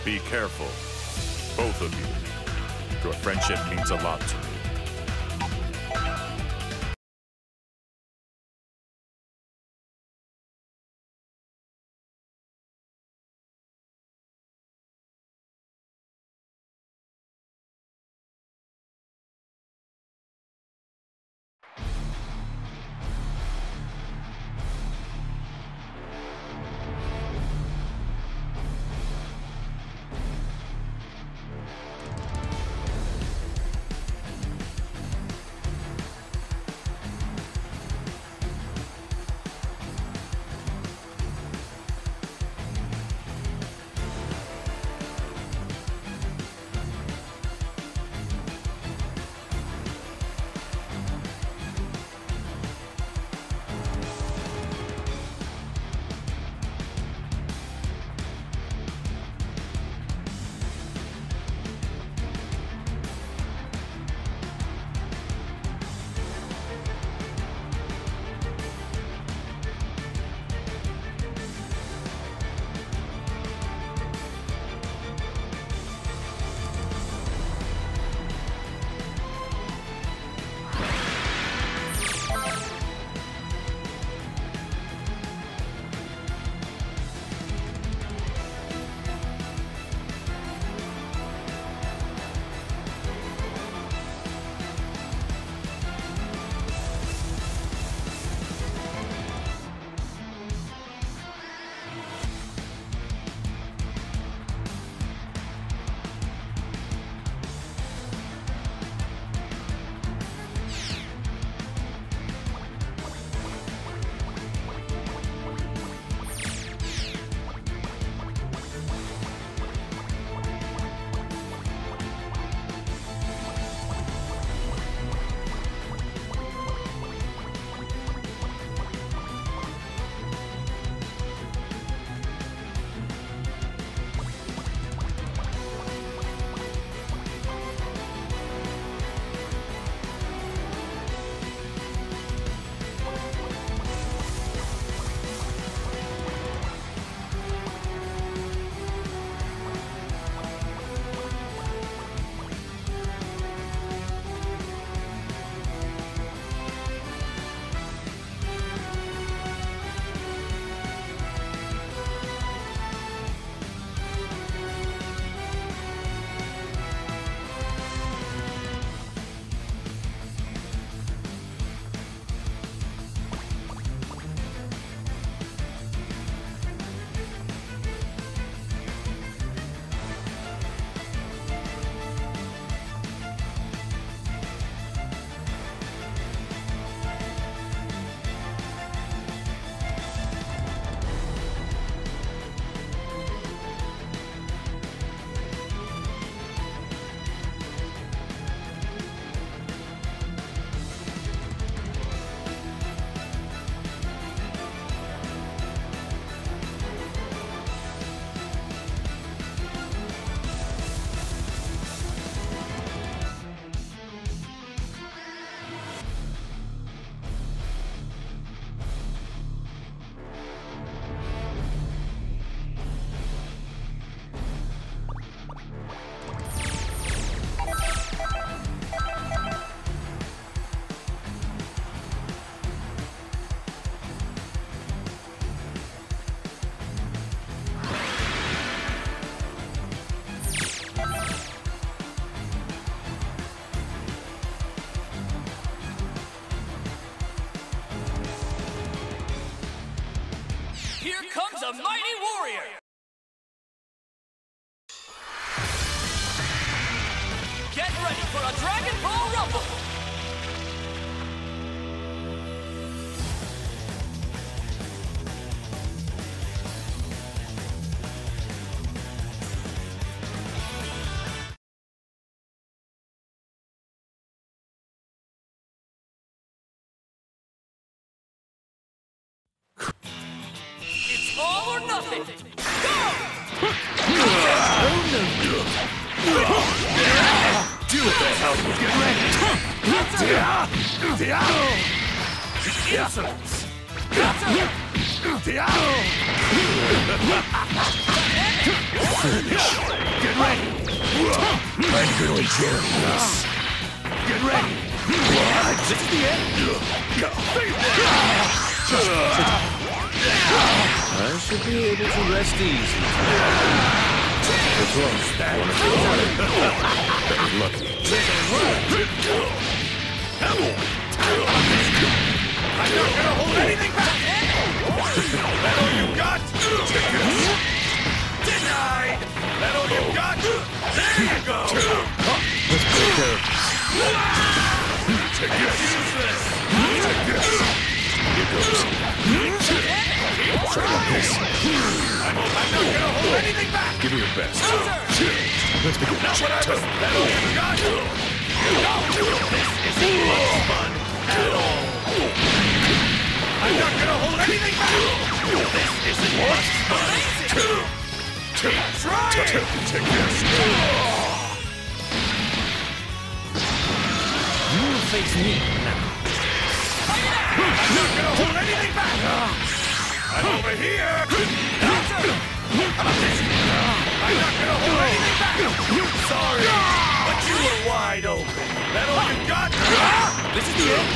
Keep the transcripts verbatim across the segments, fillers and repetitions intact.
Be careful, both of you. Your friendship means a lot to me. A mighty warrior! Get ready for a Dragon Ball Rumble! It's all or nothing! Go! Do what the hell you get ready! Insolence! Finish! ready! I'm gonna enjoy this. Get ready! What? This is the end? I should be able to rest easy. What's wrong? Wanna get on it? Lucky. I'm not gonna hold anything back! That all you got? Denied! That all you got? There you go! Let's take care of this. Take this! Useless! Take this. Here goes. Try like this. I'm, I'm not gonna hold anything back! Give me your best. Let's begin. Not what I was... That all you got? This isn't much fun at all! I'm not gonna hold anything back! This isn't much fun! Keep trying! Take this. You will face me now. I'm not gonna hold anything back! I'm over here! How about this? I'm not gonna hold anything back! Sorry, but you were wide open. That all you got? This is the end.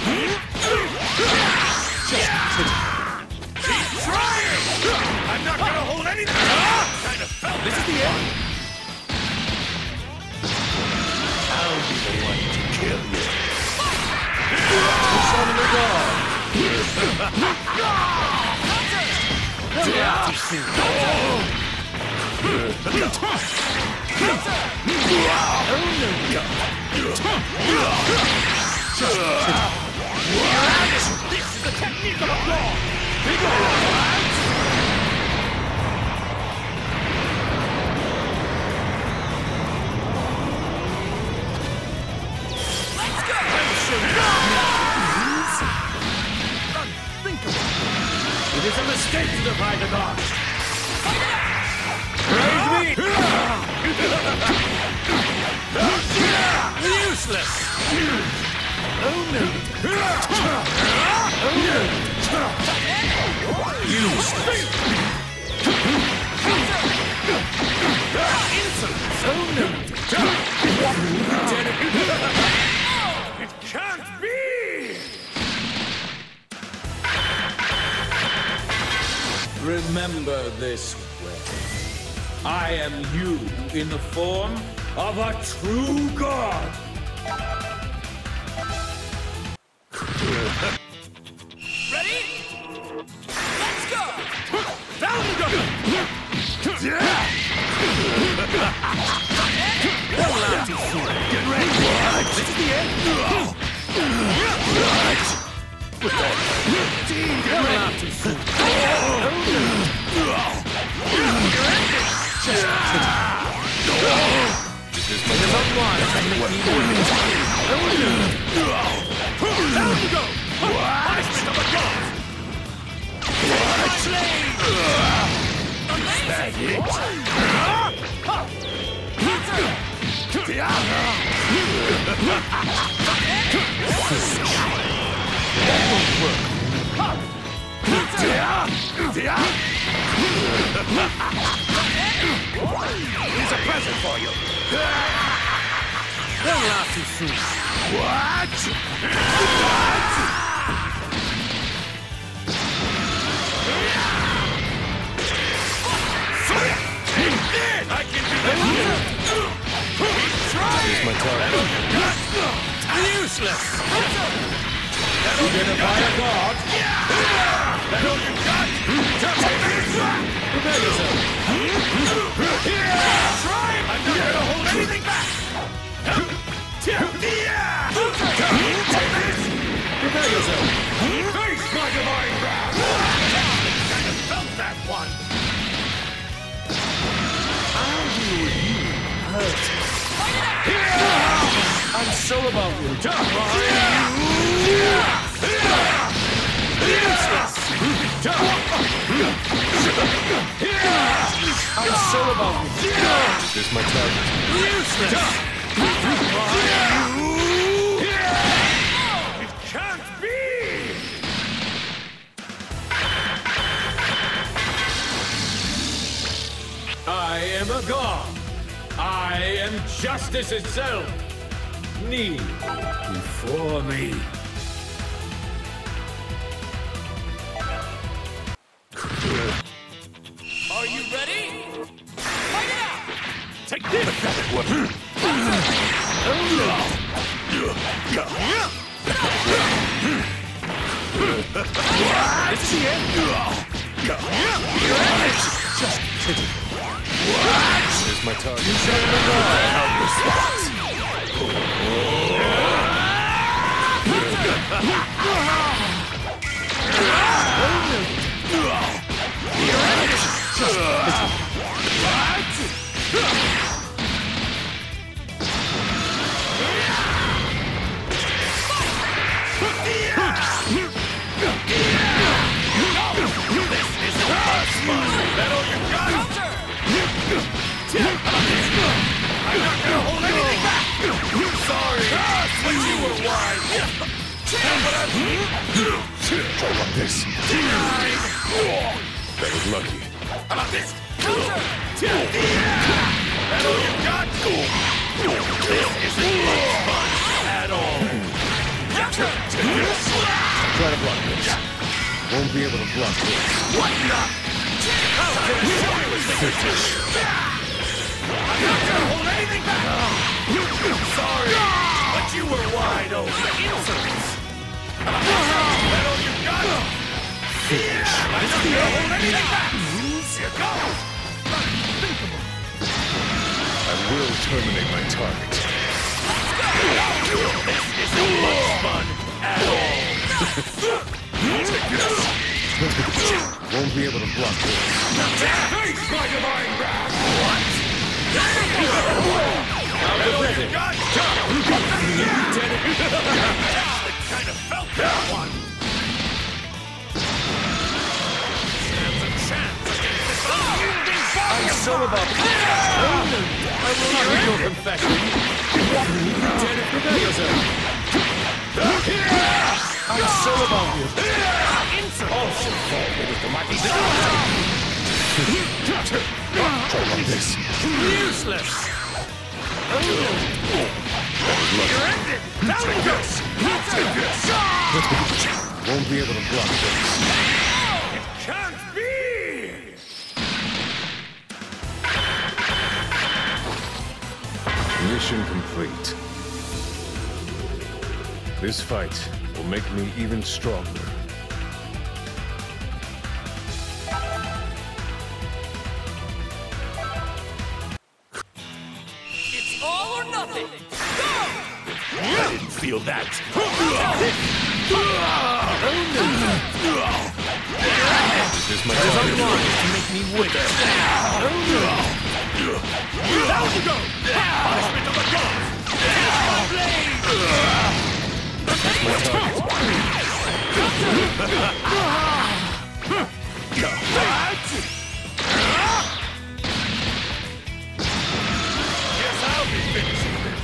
Keep trying! I'm not gonna hold anything back! Kind of felt This is the end. I'll be the one to kill you. Summon the god. Not too soon. This is the technique of applause! Big ol' It is a mistake to defy the gods. Praise me! Useless. Oh no. Oh no. Useless. Insolence. Oh no. It can't be! Remember this way. I am you in the form of a true god. Ready? Let's go! Down you go! Get ready! What? This is the end! What? Team, get ready! This is It is unwise to make me win. Down you go! Punishment of the gods! Amazing! Here's a present for you! Don't laugh too soon. What? I can do that! Try Here's my target. Useless. You defy a god. that all you got? Prepare yourself. Try! I'm not gonna hold anything back! Yeah! Take this! Prepare yourself. Face my divine wrath! Kind of felt that one! I'll deal with you. Hurt. I'm so about you. I'm so about you. Here's my target. Useless. It can't be! I am a god. I am justice itself. Kneel before me. Are you ready? Fight it out! Take this! Pathetic one! This is the end! Just pitiful. Here's my target. That all you got? Counter! I'm not gonna hold anything back! Sorry, but you were wide! Try about this. That was lucky. How about this? Counter! That all you got? This isn't much fun at all. Counter! Try to block this. Won't be able to block this. What not? I'm not gonna hold anything back! Sorry, but you were wide open. Insolence! That all you got? Finish. I'm not gonna hold anything back! Here goes! Unthinkable. I will terminate my target. This isn't much fun at all. Take this. Won't be able to block this. Face my divine wrath! What? That all you got? Kind of felt that one. Stands a chance against this unyielding body. I'm so about this. I will not read your confession. Lieutenant, prepare yourself. I'm so about you. All should fall beneath the mighty Try like this. Useless! You're ended! Take this! Take this! Won't be able to block this. It can't be! Mission complete. This fight will make me even stronger. It's all or nothing! Go! I didn't feel that. This is my target. To make me wither. Down you go! Punishment of the gods! My blade! This is my target. Guess I'll be finishing this.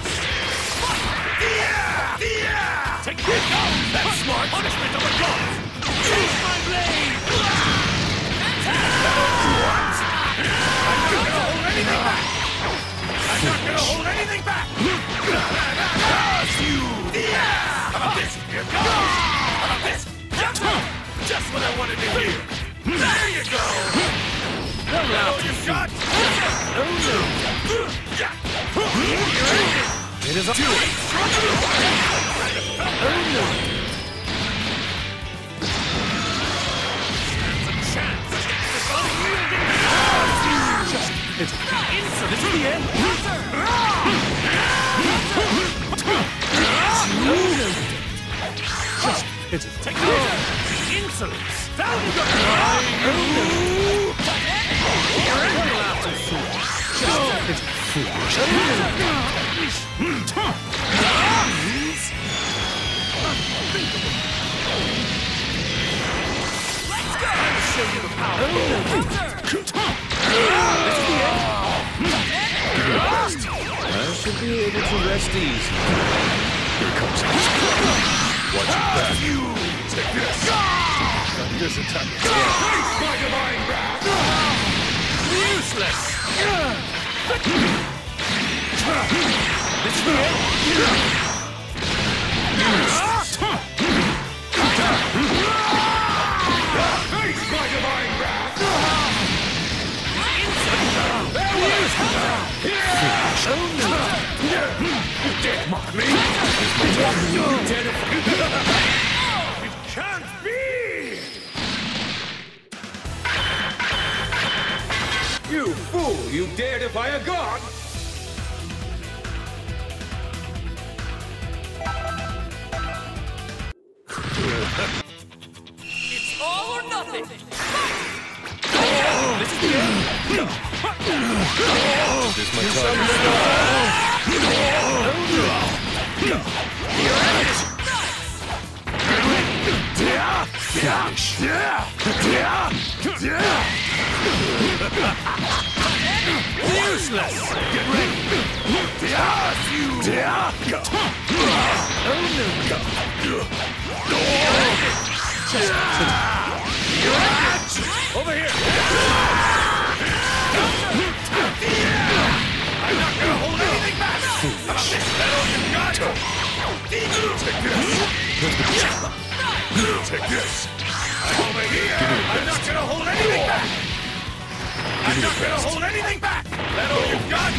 Take this! That's smart! Punishment of the gods! Use my blade! What? I'm not gonna hold anything back! I'm not gonna hold anything back! Curse you! How about this? Here goes! How about this? Just what I wanted to hear! There you go! That's all you've got! It is up to you! Stands a chance against this unyielding just it's Insert! This is the end! just it's take this! Insolence! Down you go! Just it's foolish! Let's go! I'll show you the power! This is the end! I should be able to rest easy. Here comes it. Watch your back. You take this. This attack. Face my divine wrath. Useless! my divine wrath! You dare mock me? You dare defy It can't be! You fool! You dare defy a god? It's all or nothing. This is the end! This my time. Useless! Get ready! Yes, you! Over here! I'm not gonna hold anything back! This metal you got! Take this! Take this! Over here! I'm not gonna hold anything back! I'm not gonna hold anything back! Metal you got!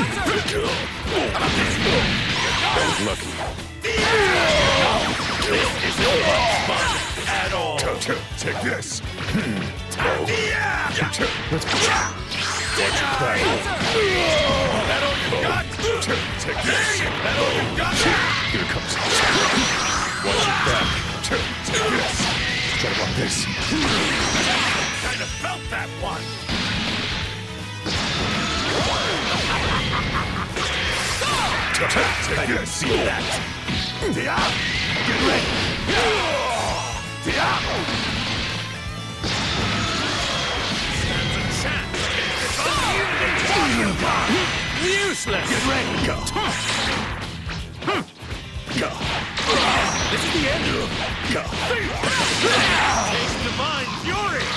That was lucky. This isn't fun at all! Take this. Watch your back. Metal you got! Take this. Metal you got! Here it comes. Watch your back. Take this. Try to block this. Kind of felt that one! Take this. See that? Get ready! Stands a chance against this unyielding Dragon! Useless! Get ready! Go! Go! This is the end! Go! Taste divine fury!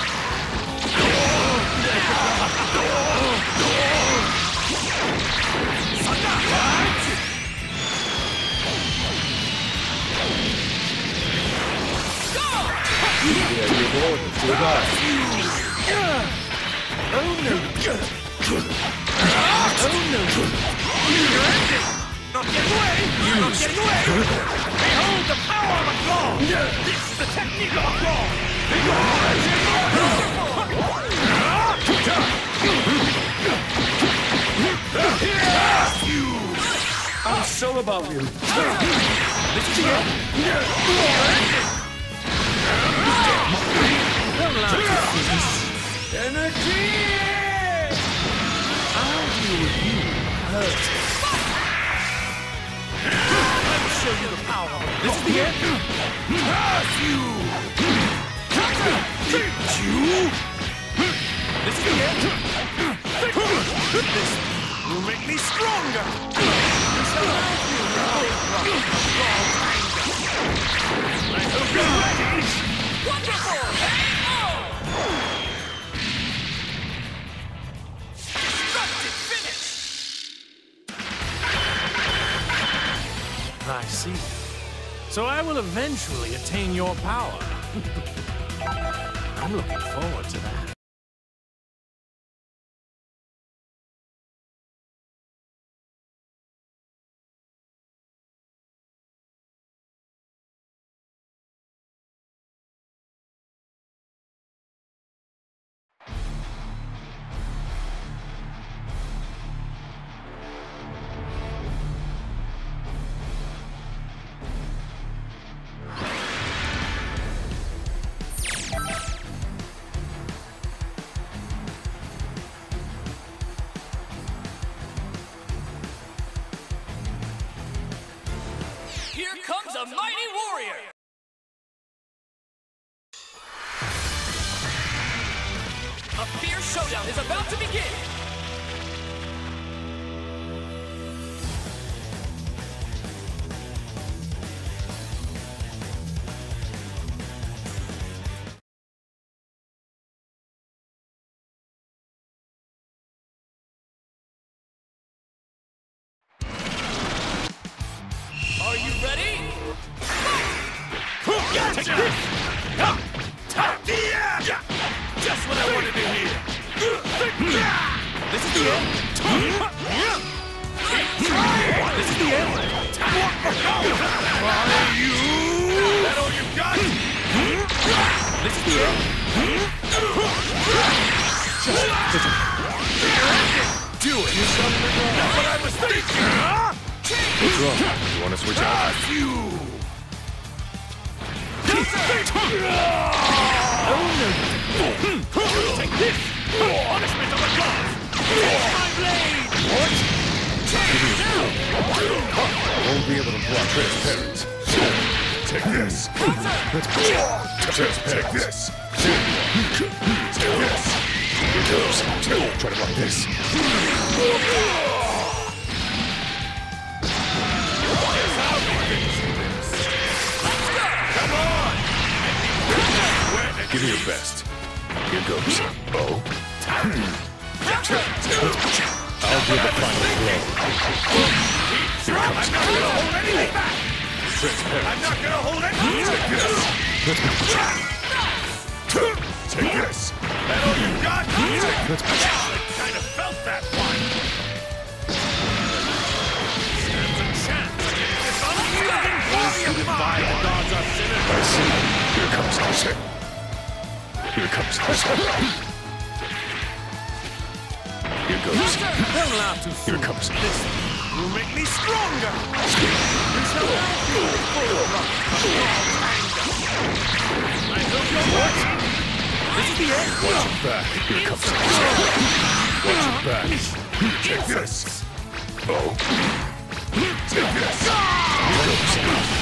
Oh no! Oh no! You're ending! Not getting away! Not getting away! Behold the power of a claw! This is the technique of a claw! I'm so above you. This is the end! You're ending! Energy! I'll deal with you first. Let me show you the power. This is the end. Pass you! You? This is the end. This will make me stronger. You shall have you the big rock of God's anger. I hope you're ready. Wonderful! Oh! Destructive finish! I see. So I will eventually attain your power. I'm looking forward to that. Here comes a mighty warrior! A fierce showdown is about to begin! the end. This is the end. Are you? That all you got? This is the end. Do it. That's what I was thinking. What's wrong? You want to switch out? You. Take this! Punishment of the gods! My blade! What? I won't be able to block transparent. Take this. Just take this. Take this. Here goes. Try to block this. Come on! Give me your best. Here goes. Oh. I'll give the final blow. Here it comes. I'm not gonna hold anything back! I'm not gonna hold anything back! Take this. Take this. That all you got? I kind of felt that one. Stands a chance against this unyielding body of mine. The gods are sinners. I see. Here comes Jose. Here comes Jose. Here goes. Don't laugh too soon. Here comes. This will make me stronger. You shall now feel full of God's anger. I hope you're ready. This is the end. Watch your back. Here comes Jose. Watch your back. Take this. Oh. Take this. Here goes.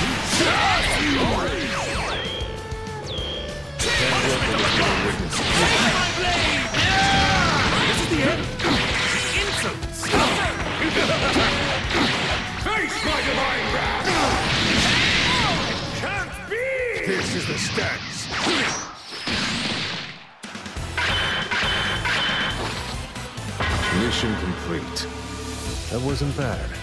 My blade! This is the end. Insolence. Face my divine wrath! Can't be! This is the stance. Mission complete. That wasn't bad.